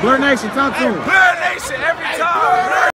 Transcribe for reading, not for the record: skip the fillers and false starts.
Blur Nation, talk to him. Blur Nation every time.